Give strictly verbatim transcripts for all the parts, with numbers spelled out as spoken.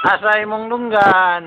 Asa imong dunggan?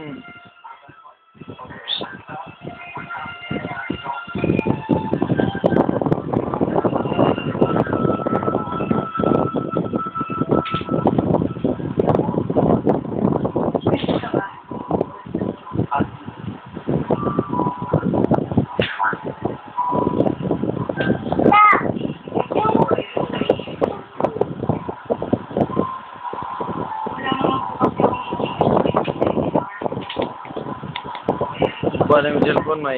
Buat yang cellphone mai.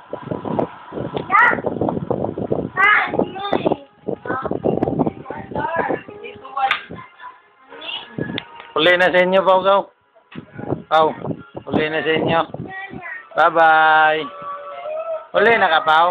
Uli na sa inyo, Pau, Pau. Pau, uli na sa inyo. Bye-bye. Uli na ka, Pau.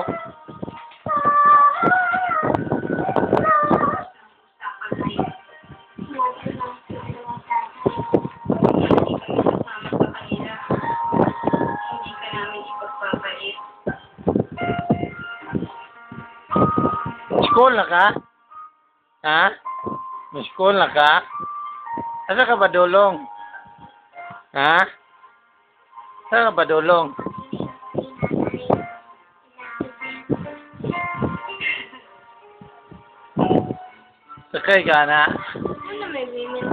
School na ka? Ha? May school na ka? Asa ka ba dulong? Ha? Asa ka ba dulong? Sakay ka na? Ano may women?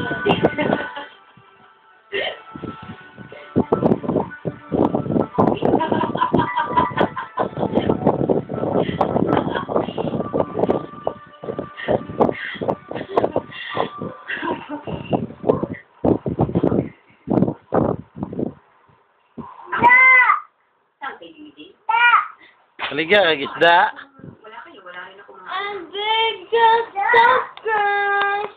Kaliga kag isda. Wala kayo, wala rin ako mga... And big just surprise.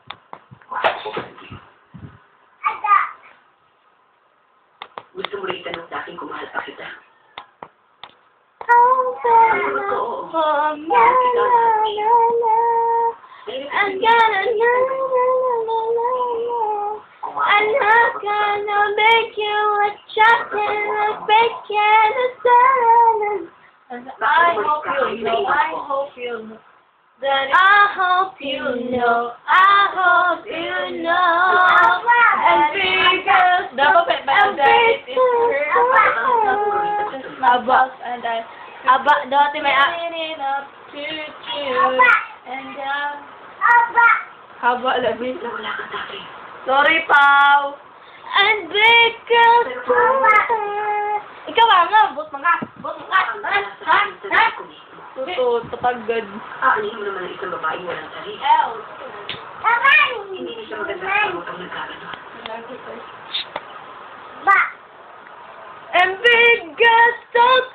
Gusto mo rin itanong sa akin kung mahal pa kita. Oh, Totoo, oo. oh, na, na, na, na. I'm gonna na, na, na, na, na. I'm not gonna make you a chocolate, a bacon, a salad. I hope you know, I hope you know. That I hope you know, I hope you know. And because dapat ba guys is my box and I aba dati may it up to you and uh haba labi Wala ka sa akin. sorry Pau and because ikaw nga bot mga bot mga ha ha Tuto, tapagod. Ah, ano mo naman ang isang babaeng walang sarili? Hindi niya siya maganda sa kamot ang nagkakano. Ba. And biggest don't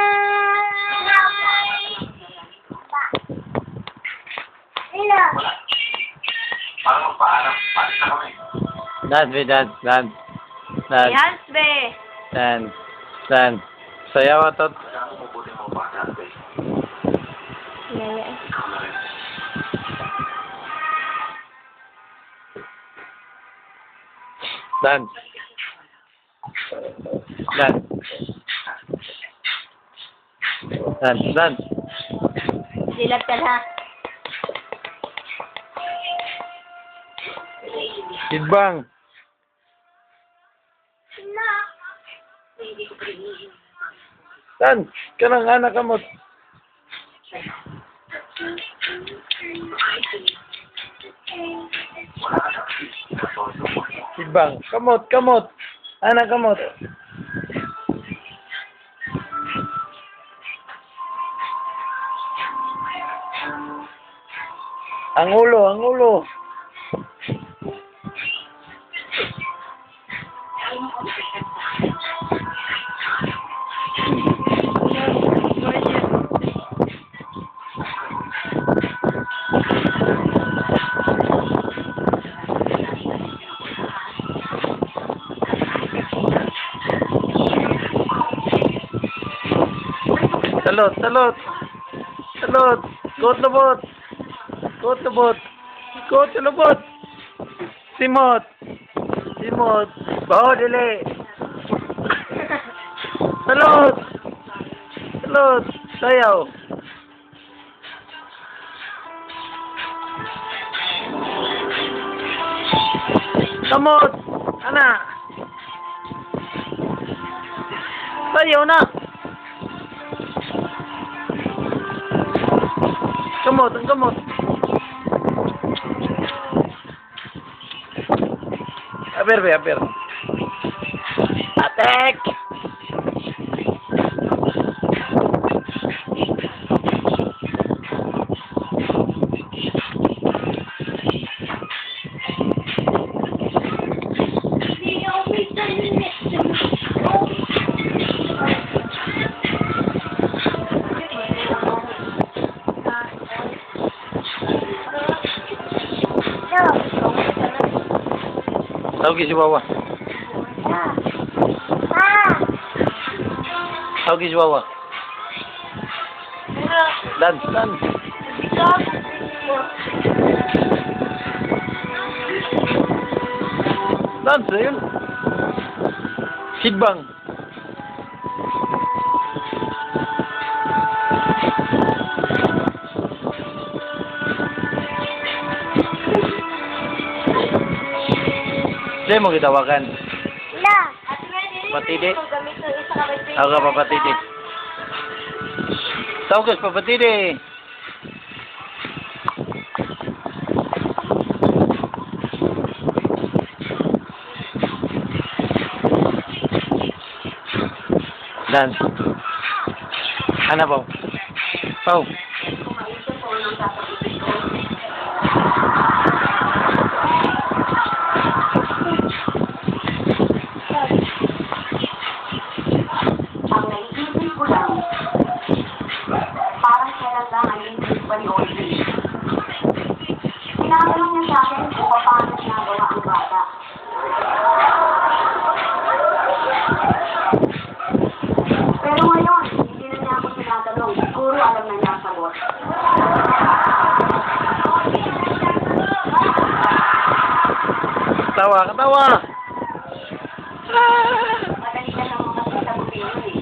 cry. Ba. Hello. Parang paano? Paano na kami? Dad, be, dad, dad. Dad, Yes, be. dad, dad. Sayaw atot. Kailangan mo mabuti mo ba sa atin? Yeah. Ikaw na rin. Dan. Dan. Dan, dan. Silap ka na. Idbang. Hindi ko pa rin hihingi. Dan, kanang anak kamot. Wala ka sa akin. Kasoso mo. Idbang. Kamot, kamot. Anak kamot. Ang ulo, ang ulo. Salot, salot. Salot. Kot lubot. Kot lubot. Kot lubot. Simot. Simot. Baho dili. Salot. Salot. Sayaw. Kamot. Ana. Sayaw na. Kamot, ang kamot. Aber, be, aber. Atek! Tawag si Wawa. Tawag si Wawa. Dance, dance. Dance, ayun. Sigbang. Sa'yo mo kitawagan. La. Patidi. Ako ka papatidi. Tawag ka papatidi. Dance. Ano po? Oh. Ang naiisip ko lang, parang kailan lang ang isip pa ni Audrey. Tinatanong niya sa akin kung paano ginagawa ang bata. Pero ngayon, hindi na niya ako tinatanong. Siguro alam na niya ang sagot. Tawa, katawa. Madali ka lang mga sasagutin yun eh.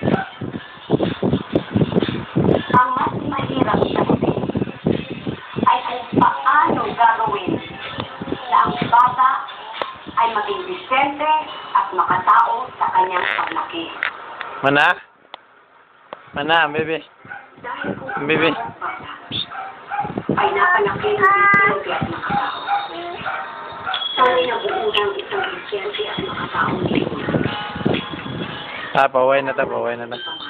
Ang mas mahirap sagutin ay kung paano gagawin na ang bata ay maging disente at makatao sa kanyang paglaki. Mana? Mana, baby. Dahil kung Baby. ang bata ay napalaki ng disente at makatao, sana'y nabuunang isang disente at makatao din. Ah, paway na ta, paway na ta.